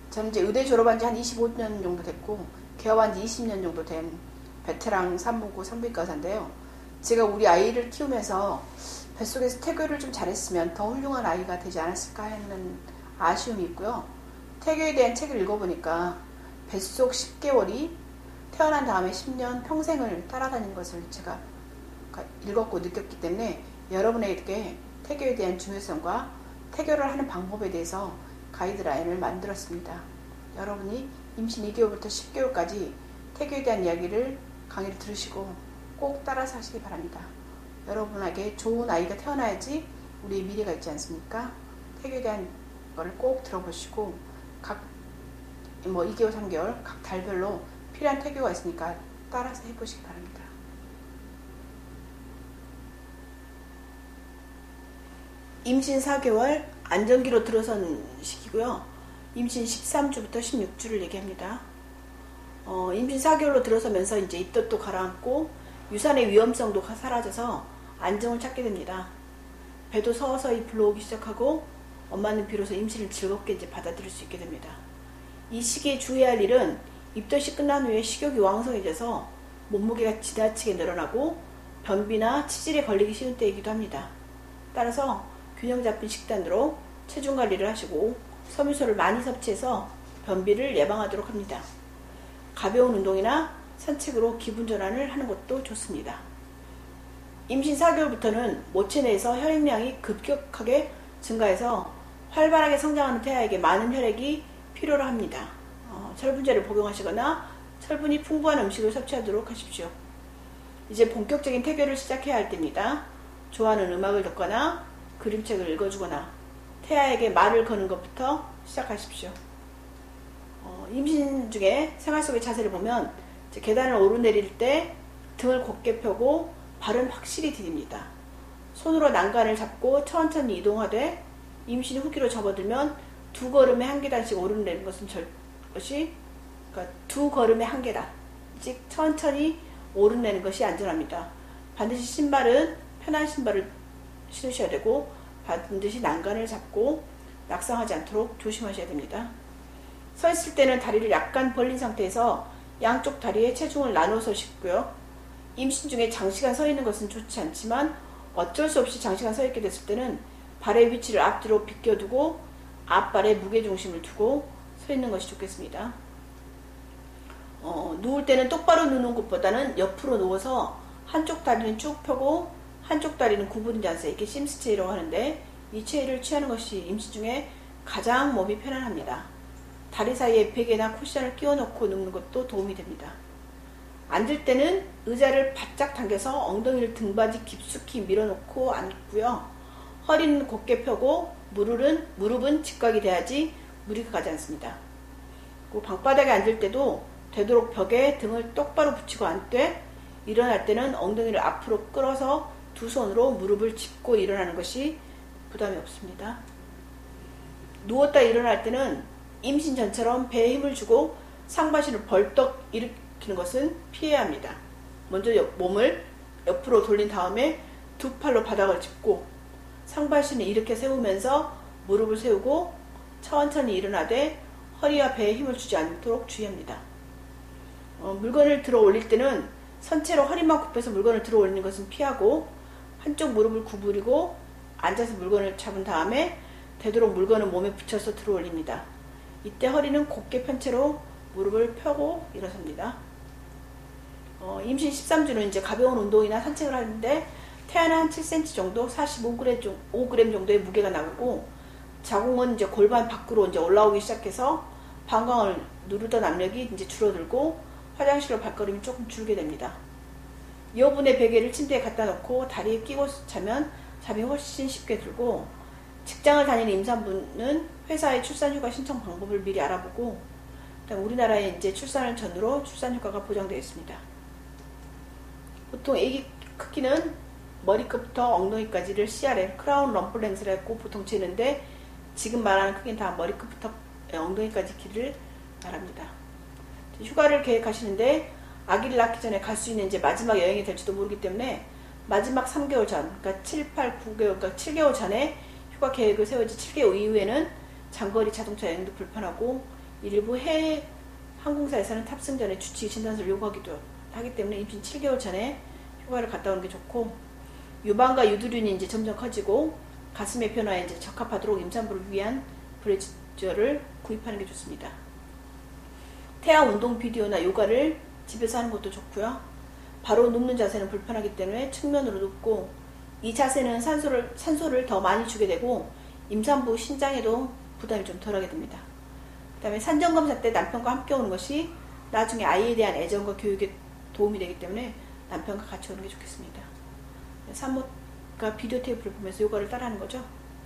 저는 이제 의대 졸업한 지 한 25년 정도 됐고 개업한 지 20년 정도 된 베테랑 산부인과 산부인과 의사인데요. 제가 우리 아이를 키우면서 뱃속에서 태교를 좀 잘했으면 더 훌륭한 아이가 되지 않았을까 하는 아쉬움이 있고요. 태교에 대한 책을 읽어보니까 뱃속 10개월이 태어난 다음에 10년 평생을 따라다니는 것을 제가 읽었고 느꼈기 때문에 여러분에게 태교에 대한 중요성과 태교를 하는 방법에 대해서 가이드라인을 만들었습니다. 여러분이 임신 2개월부터 10개월까지 태교에 대한 이야기를 강의를 들으시고 꼭 따라서 하시기 바랍니다. 여러분에게 좋은 아이가 태어나야지 우리의 미래가 있지 않습니까? 태교에 대한 거를 꼭 들어보시고 각 2개월, 3개월 각 달별로 필요한 태교가 있으니까 따라서 해보시기 바랍니다. 임신 4개월 안정기로 들어선 시기고요. 임신 13주부터 16주를 얘기합니다. 임신 4개월로 들어서면서 이제 입덧도 가라앉고 유산의 위험성도 사라져서 안정을 찾게 됩니다. 배도 서서히 불러오기 시작하고 엄마는 비로소 임신을 즐겁게 이제 받아들일 수 있게 됩니다. 이 시기에 주의해야 할 일은 입덧이 끝난 후에 식욕이 왕성해져서 몸무게가 지나치게 늘어나고 변비나 치질에 걸리기 쉬운 때이기도 합니다. 따라서 균형 잡힌 식단으로 체중 관리를 하시고 섬유소를 많이 섭취해서 변비를 예방하도록 합니다. 가벼운 운동이나 산책으로 기분 전환을 하는 것도 좋습니다. 임신 4개월부터는 모체 내에서 혈액량이 급격하게 증가해서 활발하게 성장하는 태아에게 많은 혈액이 필요로 합니다. 철분제를 복용하시거나 철분이 풍부한 음식을 섭취하도록 하십시오. 이제 본격적인 태교를 시작해야 할 때입니다. 좋아하는 음악을 듣거나 그림책을 읽어주거나 태아에게 말을 거는 것부터 시작하십시오. 임신 중에 생활 속의 자세를 보면 계단을 오르내릴 때 등을 곧게 펴고 발은 확실히 디딥니다. 손으로 난간을 잡고 천천히 이동하되 임신 후기로 접어들면 두 걸음에 한 계단씩 오르내리는 것은 그러니까 두 걸음에 한 계단, 즉 천천히 오르내리는 것이 안전합니다. 반드시 신발은 편한 신발을 신으셔야 되고 반드시 난간을 잡고 낙상하지 않도록 조심하셔야 됩니다. 서 있을 때는 다리를 약간 벌린 상태에서 양쪽 다리에 체중을 나눠서 싣고요. 임신 중에 장시간 서 있는 것은 좋지 않지만 어쩔 수 없이 장시간 서 있게 됐을 때는 발의 위치를 앞뒤로 비껴두고 앞발에 무게중심을 두고 서 있는 것이 좋겠습니다. 누울 때는 똑바로 누는 것보다는 옆으로 누워서 한쪽 다리는 쭉 펴고 한쪽 다리는 구부린 자세, 이렇게 심스체이라고 하는데 이 체위를 취하는 것이 임신 중에 가장 몸이 편안합니다. 다리 사이에 베개나 쿠션을 끼워 넣고 눕는 것도 도움이 됩니다. 앉을 때는 의자를 바짝 당겨서 엉덩이를 등받이 깊숙이 밀어놓고 앉고요. 허리는 곧게 펴고 무릎은 직각이 돼야지 무리가 가지 않습니다. 그리고 방바닥에 앉을 때도 되도록 벽에 등을 똑바로 붙이고 앉되 일어날 때는 엉덩이를 앞으로 끌어서 두 손으로 무릎을 짚고 일어나는 것이 부담이 없습니다. 누웠다 일어날 때는 임신 전처럼 배에 힘을 주고 상반신을 벌떡 일으키는 것은 피해야 합니다. 먼저 몸을 옆으로 돌린 다음에 두 팔로 바닥을 짚고 상반신을 이렇게 세우면서 무릎을 세우고 천천히 일어나되 허리와 배에 힘을 주지 않도록 주의합니다. 물건을 들어 올릴 때는 선체로 허리만 굽혀서 물건을 들어 올리는 것은 피하고 한쪽 무릎을 구부리고 앉아서 물건을 잡은 다음에 되도록 물건을 몸에 붙여서 들어 올립니다. 이때 허리는 곧게 편 채로 무릎을 펴고 일어섭니다. 임신 13주는 이제 가벼운 운동이나 산책을 하는데 태아는 한 7cm 정도, 45g 정도의 무게가 나오고 자궁은 이제 골반 밖으로 이제 올라오기 시작해서 방광을 누르던 압력이 이제 줄어들고 화장실로 발걸음이 조금 줄게 됩니다. 여분의 베개를 침대에 갖다 놓고 다리에 끼고 자면 잠이 훨씬 쉽게 들고 직장을 다니는 임산부는 회사의 출산휴가 신청 방법을 미리 알아보고 우리나라에 이제 출산을 전후로 출산휴가가 보장되어 있습니다. 보통 아기 크기는 머리끝부터 엉덩이까지를 CRL, 크라운 럼플 렌즈라고 보통 재는데 지금 말하는 크기는 다 머리끝부터 엉덩이까지 길이를 말합니다. 휴가를 계획하시는데 아기를 낳기 전에 갈 수 있는 이제 마지막 여행이 될지도 모르기 때문에 마지막 3개월 전, 그러니까 7, 8, 9개월, 그러니까 7개월 전에 휴가 계획을 세우지 7개월 이후에는 장거리 자동차 여행도 불편하고 일부 해외 항공사에서는 탑승 전에 주치의 진단서를 요구하기도 하기 때문에 임신 7개월 전에 휴가를 갔다 오는 게 좋고, 유방과 유두륜이 이제 점점 커지고 가슴의 변화에 이제 적합하도록 임산부를 위한 브래지어를 구입하는 게 좋습니다. 태아 운동 비디오나 요가를 집에서 하는 것도 좋고요. 바로 눕는 자세는 불편하기 때문에 측면으로 눕고, 이 자세는 산소를 더 많이 주게 되고 임산부 신장에도 부담이 좀 덜하게 됩니다. 그 다음에 산전검사 때 남편과 함께 오는 것이 나중에 아이에 대한 애정과 교육에 도움이 되기 때문에 남편과 같이 오는 게 좋겠습니다. 산모가 비디오 테이프를 보면서 요가를 따라하는 거죠.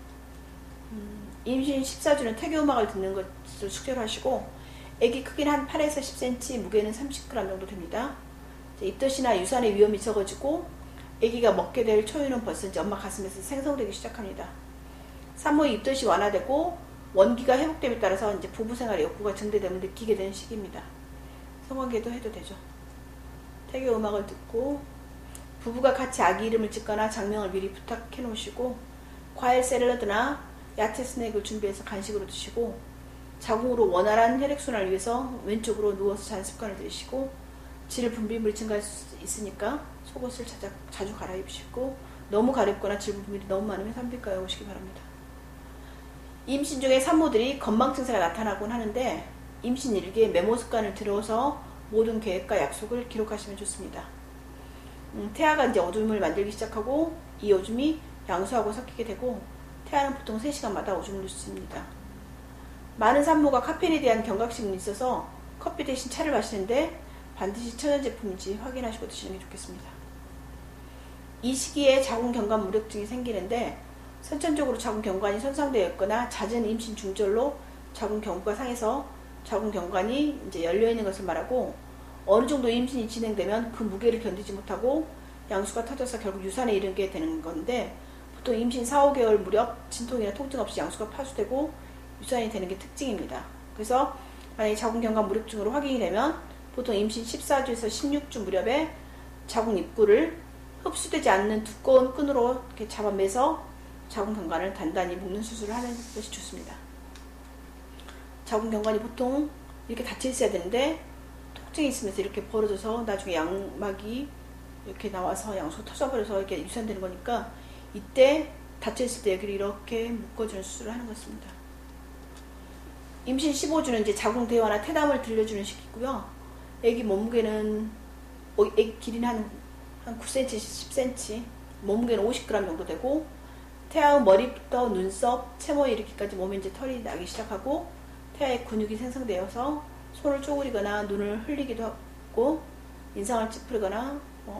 임신 14주는 태교 음악을 듣는 것을 숙제로 하시고, 아기 크기는 한 8에서 10cm, 무게는 30g 정도 됩니다. 입덧이나 유산의 위험이 적어지고 아기가 먹게 될 초유는 벌써 이제 엄마 가슴에서 생성되기 시작합니다. 산모의 입덧이 완화되고 원기가 회복됨에 따라서 이제 부부 생활의 욕구가 증대됨을 느끼게 되는 시기입니다. 성관계도 해도 되죠. 태교 음악을 듣고 부부가 같이 아기 이름을 짓거나 장명을 미리 부탁해 놓으시고, 과일 샐러드나 야채 스낵을 준비해서 간식으로 드시고, 자궁으로 원활한 혈액순환을 위해서 왼쪽으로 누워서 자는 습관을 들이시고, 질 분비물이 증가할 수 있으니까 속옷을 자주 갈아입으시고, 너무 가렵거나 질 분비물이 너무 많으면 산부인과에 오시기 바랍니다. 임신 중에 산모들이 건망 증세가 나타나곤 하는데, 임신 일기에 메모 습관을 들어서 모든 계획과 약속을 기록하시면 좋습니다. 태아가 이제 오줌을 만들기 시작하고 이 오줌이 양수하고 섞이게 되고, 태아는 보통 3시간마다 오줌을 누습니다. 많은 산모가 카페인에 대한 경각심이 있어서 커피 대신 차를 마시는데 반드시 천연제품인지 확인하시고 드시는 게 좋겠습니다. 이 시기에 자궁경관 무력증이 생기는데, 선천적으로 자궁경관이 손상되어 있거나 잦은 임신 중절로 자궁경부가 상해서 자궁경관이 이제 열려 있는 것을 말하고, 어느 정도 임신이 진행되면 그 무게를 견디지 못하고 양수가 터져서 결국 유산에 이르게 되는 건데, 보통 임신 4, 5개월 무렵 진통이나 통증 없이 양수가 파수되고 유산이 되는 게 특징입니다. 그래서 만약에 자궁경관 무력증으로 확인이 되면 보통 임신 14주에서 16주 무렵에 자궁 입구를 흡수되지 않는 두꺼운 끈으로 이렇게 잡아매서 자궁경관을 단단히 묶는 수술을 하는 것이 좋습니다. 자궁경관이 보통 이렇게 닫혀 있어야 되는데 통증이 있으면서 이렇게 벌어져서 나중에 양막이 이렇게 나와서 양수가 터져버려서 이렇게 유산되는 거니까, 이때 닫혀 있을 때 여기를 이렇게 묶어주는 수술을 하는 것입니다. 임신 15주는 이제 자궁 대화나 태담을 들려주는 시기고요. 아기 몸무게는 아기 길이는 한 9cm, 10cm, 몸무게는 50g 정도 되고, 태아의 머리부터 눈썹, 채모에 이르기까지 몸에 이제 털이 나기 시작하고, 태아의 근육이 생성되어서 손을 쪼그리거나 눈을 흘리기도 하고, 인상을 찌푸리거나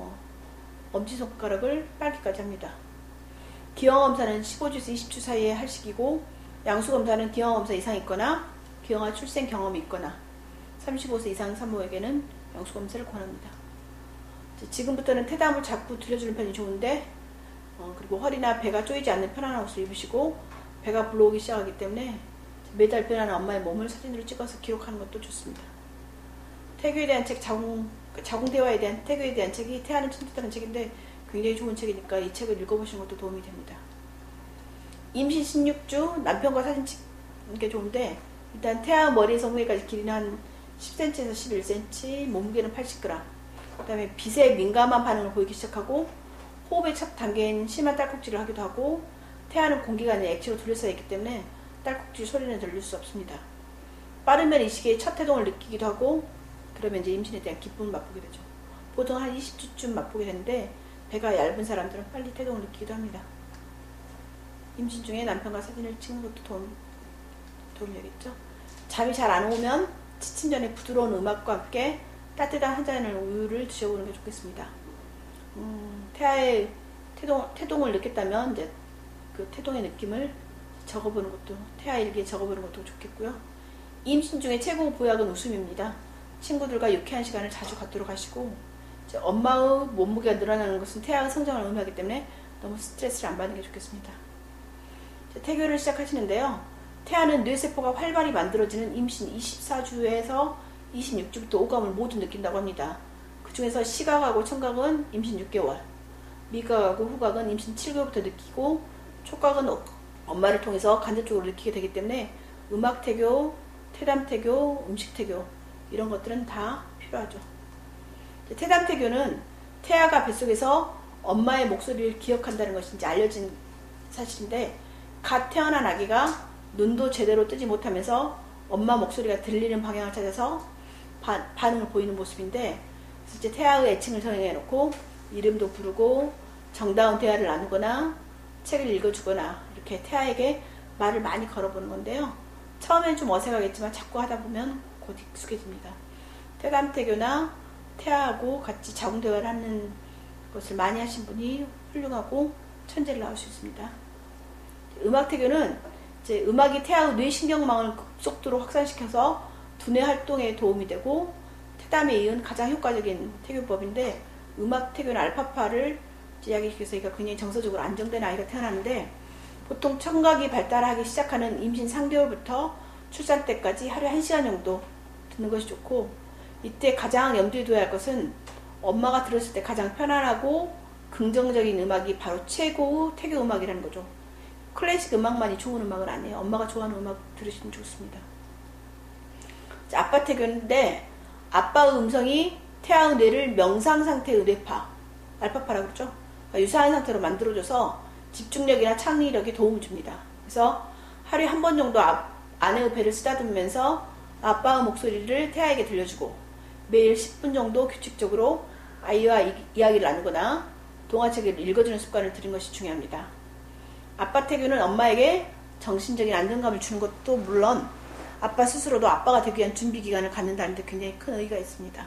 엄지손가락을 빨기까지 합니다. 기형검사는 15주에서 20주 사이에 할 시기고, 양수검사는 기형검사 이상이 있거나 기형아 출생 경험이 있거나 35세 이상 산모에게는 양수검사를 권합니다. 지금부터는 태담을 자꾸 들려주는 편이 좋은데, 그리고 허리나 배가 쪼이지 않는 편안한 옷을 입으시고, 배가 불러오기 시작하기 때문에 매달 변하는 엄마의 몸을 사진으로 찍어서 기록하는 것도 좋습니다. 태교에 대한 책, 자궁대화에 대한 태교에 대한 책이 태아는 천재다는 책인데 굉장히 좋은 책이니까 이 책을 읽어보시는 것도 도움이 됩니다. 임신 16주 남편과 사진 찍는 게 좋은데, 일단 태아 머리에서 엉덩이까지 길이는 한 10cm에서 11cm, 몸무게는 80g, 그 다음에 빛에 민감한 반응을 보이기 시작하고, 호흡의 첫 단계인 심한 딸꾹질을 하기도 하고, 태아는 공기가 아닌 액체로 둘러싸여 있기 때문에 딸꾹질 소리는 들릴 수 없습니다. 빠르면 이 시기에 첫 태동을 느끼기도 하고, 그러면 이제 임신에 대한 기쁨을 맛보게 되죠. 보통 한 20주쯤 맛보게 되는데, 배가 얇은 사람들은 빨리 태동을 느끼기도 합니다. 임신 중에 남편과 사진을 찍는 것도 도움이 되겠죠. 잠이 잘 안 오면 취침 전에 부드러운 음악과 함께 따뜻한 한 잔의 우유를 드셔보는 게 좋겠습니다. 태아의 태동을 느꼈다면 이제 그 태동의 느낌을 적어보는 것도, 태아 일기에 적어보는 것도 좋겠고요. 임신 중에 최고 보약은 웃음입니다. 친구들과 유쾌한 시간을 자주 갖도록 하시고, 엄마의 몸무게가 늘어나는 것은 태아의 성장을 의미하기 때문에 너무 스트레스를 안 받는 게 좋겠습니다. 태교를 시작하시는데요. 태아는 뇌세포가 활발히 만들어지는 임신 24주에서 26주부터 오감을 모두 느낀다고 합니다. 그 중에서 시각하고 청각은 임신 6개월, 미각하고 후각은 임신 7개월부터 느끼고, 촉각은 엄마를 통해서 간접적으로 느끼게 되기 때문에 음악 태교, 태담태교, 음식태교 이런 것들은 다 필요하죠. 태담태교는 태아가 뱃속에서 엄마의 목소리를 기억한다는 것이 이제 알려진 사실인데, 갓 태어난 아기가 눈도 제대로 뜨지 못하면서 엄마 목소리가 들리는 방향을 찾아서 반응을 보이는 모습인데, 그래서 이제 태아의 애칭을 정해 놓고 이름도 부르고 정다운 대화를 나누거나 책을 읽어주거나 이렇게 태아에게 말을 많이 걸어보는 건데요. 처음엔 좀 어색하겠지만 자꾸 하다 보면 곧 익숙해집니다. 태담태교나 태아하고 같이 자궁 대화를 하는 것을 많이 하신 분이 훌륭하고 천재를 낳을 수 있습니다. 음악태교는 이제 음악이 태아의 뇌신경망을 급속도로 확산시켜서 두뇌 활동에 도움이 되고 태담에 이은 가장 효과적인 태교법인데, 음악태교는 알파파를 이야기시켜서 굉장히 정서적으로 안정된 아이가 태어나는데, 보통 청각이 발달하기 시작하는 임신 3개월부터 출산 때까지 하루에 1시간 정도 듣는 것이 좋고, 이때 가장 염두에 둬야 할 것은 엄마가 들었을 때 가장 편안하고 긍정적인 음악이 바로 최고의 태교 음악이라는 거죠. 클래식 음악만이 좋은 음악은 아니에요. 엄마가 좋아하는 음악 들으시면 좋습니다. 아빠 태교인데, 아빠의 음성이 태아의 뇌를 명상 상태의 뇌파, 알파파라고 그러죠. 그러니까 유사한 상태로 만들어줘서 집중력이나 창의력에 도움을 줍니다. 그래서 하루에 한 번 정도 아내의 배를 쓰다듬으면서 아빠의 목소리를 태아에게 들려주고, 매일 10분 정도 규칙적으로 아이와 이야기를 나누거나 동화책을 읽어주는 습관을 들인 것이 중요합니다. 아빠 태교는 엄마에게 정신적인 안정감을 주는 것도 물론 아빠 스스로도 아빠가 되기 위한 준비 기간을 갖는다는 데 굉장히 큰 의의가 있습니다.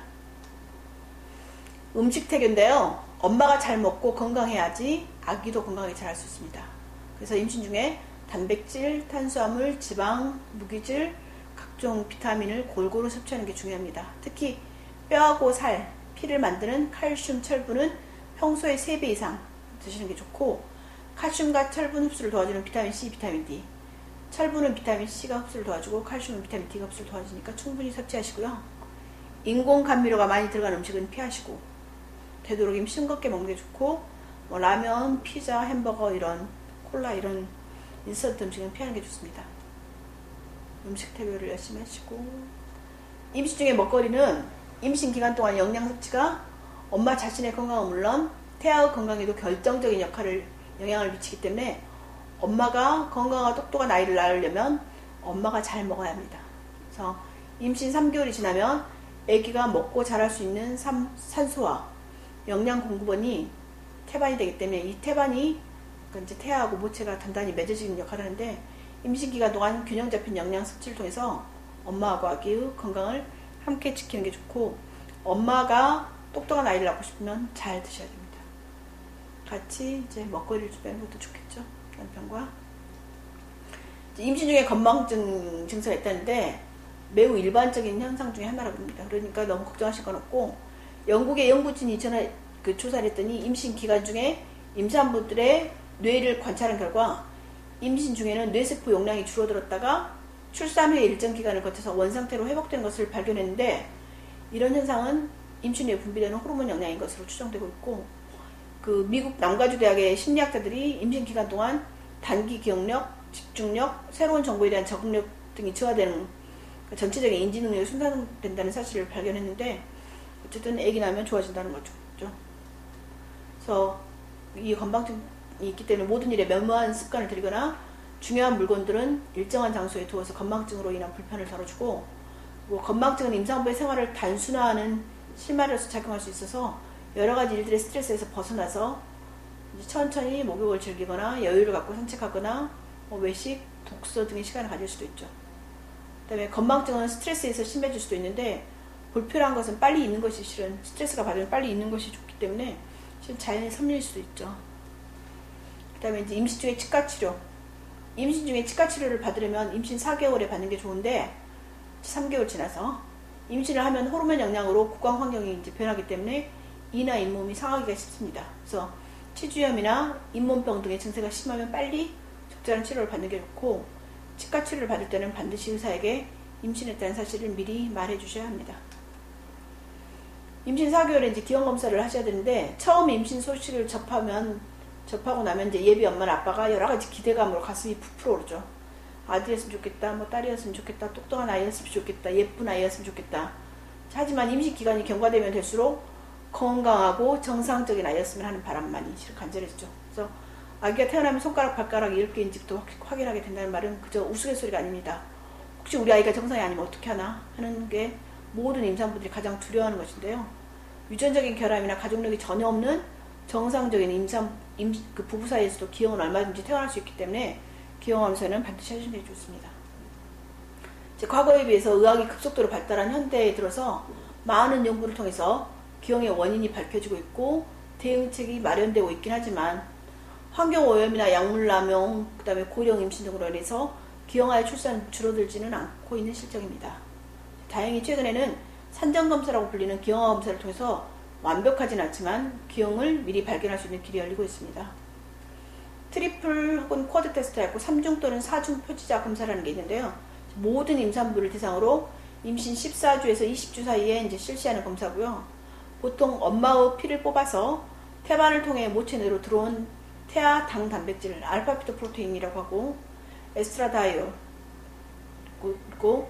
음식 태교인데요. 엄마가 잘 먹고 건강해야지 아기도 건강하게 자랄 수 있습니다. 그래서 임신 중에 단백질, 탄수화물, 지방, 무기질, 각종 비타민을 골고루 섭취하는 게 중요합니다. 특히 뼈하고 살, 피를 만드는 칼슘, 철분은 평소의 3배 이상 드시는 게 좋고, 칼슘과 철분 흡수를 도와주는 비타민 C, 비타민 D, 철분은 비타민 C가 흡수를 도와주고 칼슘은 비타민 D가 흡수를 도와주니까 충분히 섭취하시고요. 인공 감미료가 많이 들어간 음식은 피하시고, 되도록이면 싱겁게 먹는 게 좋고, 라면, 피자, 햄버거, 이런 콜라, 이런 인스턴트 음식은 피하는 게 좋습니다. 음식 태교를 열심히 하시고, 임신 중의 먹거리는 임신 기간 동안 영양 섭취가 엄마 자신의 건강은 물론 태아의 건강에도 결정적인 영향을 미치기 때문에, 엄마가 건강하고 똑똑한 아이를 낳으려면 엄마가 잘 먹어야 합니다. 그래서 임신 3개월이 지나면 아기가 먹고 자랄 수 있는 산소와 영양 공급원이 태반이 되기 때문에, 이 태반이 이제 태아하고 모체가 단단히 맺어지는 역할을 하는데, 임신 기간 동안 균형 잡힌 영양 섭취를 통해서 엄마하고 아기의 건강을 함께 지키는 게 좋고, 엄마가 똑똑한 아이를 낳고 싶으면 잘 드셔야 됩니다. 같이 이제 먹거리를 준비하는 것도 좋겠죠. 남편과. 임신 중에 건망증 증세가 있다는데 매우 일반적인 현상 중에 하나라고 합니다. 그러니까 너무 걱정하실 건 없고, 영국의 연구진이 조사를 했더니 임신 기간 중에 임산부들의 뇌를 관찰한 결과, 임신 중에는 뇌세포 용량이 줄어들었다가 출산 후에 일정 기간을 거쳐서 원상태로 회복된 것을 발견했는데, 이런 현상은 임신 후에 분비되는 호르몬 영향인 것으로 추정되고 있고, 미국 남가주 대학의 심리학자들이 임신 기간 동안 단기 기억력, 집중력, 새로운 정보에 대한 적응력 등이 저하되는, 전체적인 인지 능력이 손상된다는 사실을 발견했는데, 어쨌든 아기 낳으면 좋아진다는 거죠. 그래서 이 건망증이 있기 때문에 모든 일에 면무한 습관을 들이거나 중요한 물건들은 일정한 장소에 두어서 건망증으로 인한 불편을 덜어주고, 건망증은 임산부의 생활을 단순화하는 실마리로서 작용할 수 있어서 여러 가지 일들의 스트레스에서 벗어나서 이제 천천히 목욕을 즐기거나 여유를 갖고 산책하거나 외식, 독서 등의 시간을 가질 수도 있죠. 그 다음에 건망증은 스트레스에서 심해질 수도 있는데, 불필요한 것은 빨리 있는 것이 실은 스트레스가 받으면 빨리 있는 것이 좋기 때문에 실은 자연의 섭리일 수도 있죠. 그 다음에 이제 임신 중에 치과 치료. 임신 중에 치과 치료를 받으려면 임신 4개월에 받는 게 좋은데, 3개월 지나서 임신을 하면 호르몬 영향으로 구강 환경이 이제 변하기 때문에 이나 잇몸이 상하기가 쉽습니다. 그래서 치주염이나 잇몸병 등의 증세가 심하면 빨리 적절한 치료를 받는 게 좋고, 치과 치료를 받을 때는 반드시 의사에게 임신했다는 사실을 미리 말해 주셔야 합니다. 임신 4개월에 이제 기형 검사를 하셔야 되는데, 처음 임신 소식을 접하고 나면 이제 예비 엄마나 아빠가 여러 가지 기대감으로 가슴이 부풀어 오르죠. 아들이었으면 좋겠다, 뭐 딸이었으면 좋겠다, 똑똑한 아이였으면 좋겠다, 예쁜 아이였으면 좋겠다. 하지만 임신기간이 경과되면 될수록 건강하고 정상적인 아이였으면 하는 바람만이 실은 간절해지죠. 그래서 아기가 태어나면 손가락, 발가락 10개인지부터 확인하게 된다는 말은 그저 우스갯소리가 아닙니다. 혹시 우리 아이가 정상이 아니면 어떻게 하나 하는 게 모든 임산부들이 가장 두려워하는 것인데요. 유전적인 결함이나 가족력이 전혀 없는 정상적인 그 부부 사이에서도 기형은 얼마든지 태어날 수 있기 때문에 기형암세는 반드시 해주는 게 좋습니다. 과거에 비해서 의학이 급속도로 발달한 현대에 들어서 많은 연구를 통해서 기형의 원인이 밝혀지고 있고 대응책이 마련되고 있긴 하지만 환경오염이나 약물남용, 그 다음에 고령 임신 등으로 인해서 기형아의 출산이 줄어들지는 않고 있는 실정입니다. 다행히 최근에는 산정검사라고 불리는 기형아 검사를 통해서 완벽하진 않지만 기형을 미리 발견할 수 있는 길이 열리고 있습니다. 트리플 혹은 쿼드 테스트라고 3중 또는 4중 표지자 검사라는 게 있는데요. 모든 임산부를 대상으로 임신 14주에서 20주 사이에 이제 실시하는 검사고요. 보통 엄마의 피를 뽑아서 태반을 통해 모체 내로 들어온 태아 당 단백질 알파피토 프로테인이라고 하고 에스트라다이올 그리고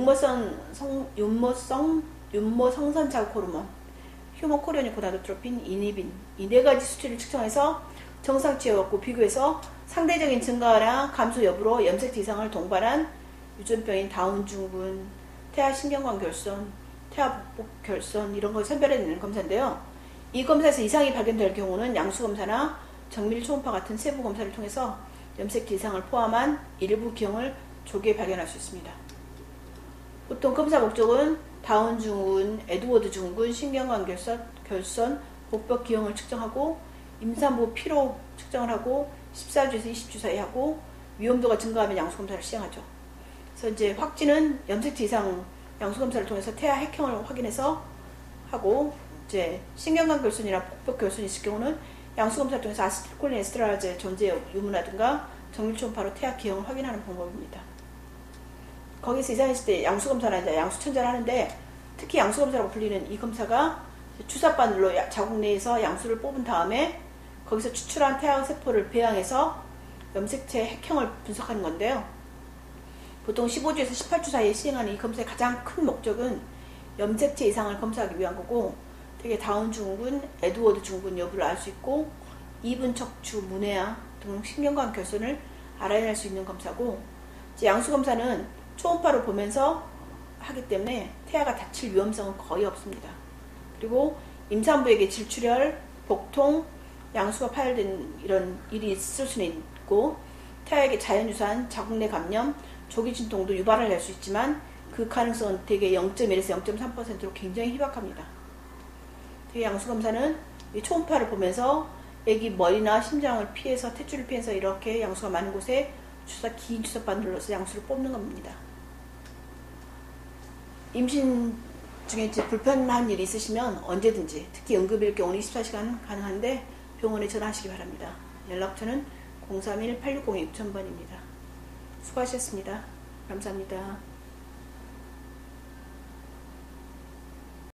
윤모 성선 자극 호르몬 휴모코리온이 고나도트로핀, 이니빈 이 4가지 수치를 측정해서 정상치와 비교해서 상대적인 증가나 감소 여부로 염색체 이상을 동반한 유전병인 다운 증후군, 태아 신경관 결손, 태아 복부 결손 이런 걸 선별해내는 검사인데요. 이 검사에서 이상이 발견될 경우는 양수검사나 정밀 초음파 같은 세부 검사를 통해서 염색체 이상을 포함한 일부 기형을 조기에 발견할 수 있습니다. 보통 검사 목적은 다운 증후군, 에드워드 증후군, 신경관 결손, 복벽 기형을 측정하고 임산부 피로 측정을 하고 14주에서 20주 사이 하고 위험도가 증가하면 양수검사를 시행하죠. 그래서 이제 확진은 염색체 이상 양수검사를 통해서 태아 핵형을 확인해서 하고 이제 신경관 결손이나 복벽 결손이 있을 경우는 양수검사를 통해서 아세틸콜린 에스테라제 존재 유무라든가 정밀 초음파로 태아 기형을 확인하는 방법입니다. 거기서 이상이 있을 때 양수검사나 이제 양수천자를 하는데 특히 양수검사라고 불리는 이 검사가 주사바늘로 자궁 내에서 양수를 뽑은 다음에 거기서 추출한 태아 세포를 배양해서 염색체 핵형을 분석하는 건데요. 보통 15주에서 18주 사이에 시행하는 이 검사의 가장 큰 목적은 염색체 이상을 검사하기 위한 거고 되게 다운 증후군, 에드워드 증후군 여부를 알 수 있고 이분 척추, 문해아 등 신경관 결손을 알아낼 수 있는 검사고 양수검사는 초음파로 보면서 하기 때문에 태아가 다칠 위험성은 거의 없습니다. 그리고 임산부에게 질출혈, 복통, 양수가 파열된 이런 일이 있을 수는 있고 태아에게 자연유산, 자궁 내 감염, 조기 진통도 유발을 할 수 있지만 그 가능성은 대개 0.1에서 0.3%로 굉장히 희박합니다. 대개 양수검사는 이 초음파를 보면서 애기 머리나 심장을 피해서 탯줄을 피해서 이렇게 양수가 많은 곳에 긴 주사바늘로서 양수를 뽑는 겁니다. 임신 중에 불편한 일이 있으시면 언제든지 특히 응급일 경우는 24시간 가능한데 병원에 전화하시기 바랍니다. 연락처는 031-8602-6000번입니다. 수고하셨습니다. 감사합니다.